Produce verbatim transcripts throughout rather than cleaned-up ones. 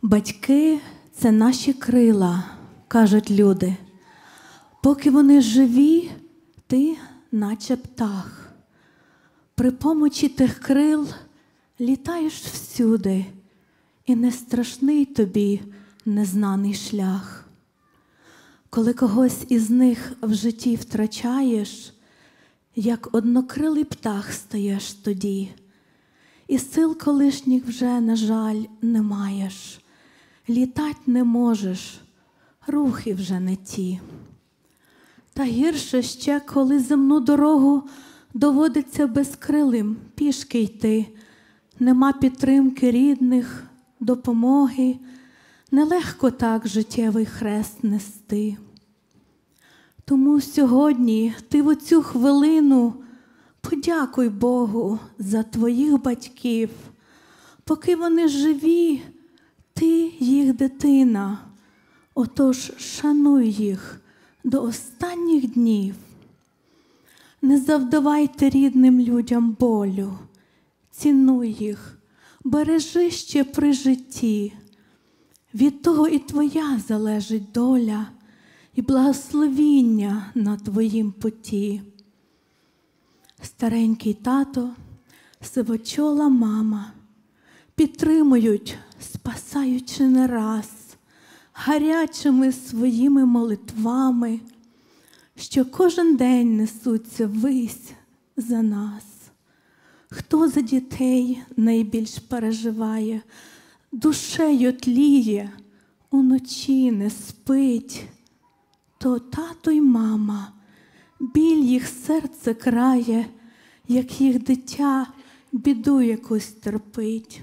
Батьки – це наші крила, кажуть люди. Поки вони живі, ти наче птах. При помочі тих крил літаєш всюди, і не страшний тобі незнаний шлях. Коли когось із них в житті втрачаєш, як однокрилий птах стаєш тоді, і сил колишніх вже, на жаль, не маєш. Літать не можеш, рухи вже не ті. Та гірше ще, коли земну дорогу доводиться безкрилим пішки йти. Нема підтримки рідних, допомоги, нелегко так життєвий хрест нести. Тому сьогодні ти в оцю хвилину подякуй Богу за твоїх батьків. Поки вони живі, ти їх дитина, отож шануй їх до останніх днів. Не завдавайте рідним людям болю, цінуй їх, бережи ще при житті. Від того і твоя залежить доля, і благословіння на твоїм путі. Старенький тато, сивочола мама підтримують, спасаючи не раз, гарячими своїми молитвами, що кожен день несуться ввись за нас. Хто за дітей найбільш переживає, душею тліє, уночі не спить, то тато й мама, біль їх серце крає, як їх дитя біду якусь терпить.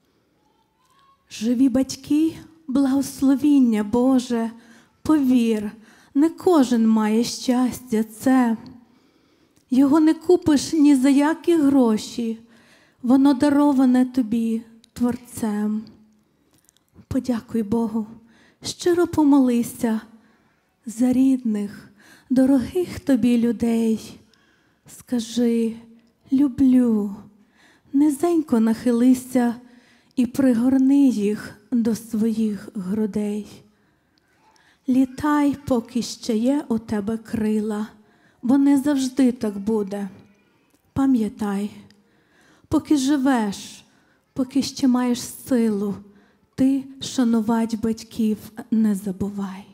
Живі батьки, благословіння Боже, повір, не кожен має щастя це. Його не купиш ні за які гроші, воно дароване тобі Творцем. Подякуй Богу, щиро помолися за рідних, дорогих тобі людей. Скажи «люблю», низенько нахилися і пригорни їх до своїх грудей. Літай, поки ще є у тебе крила, бо не завжди так буде. Пам'ятай, поки живеш, поки ще маєш силу, ти шанувати батьків не забувай.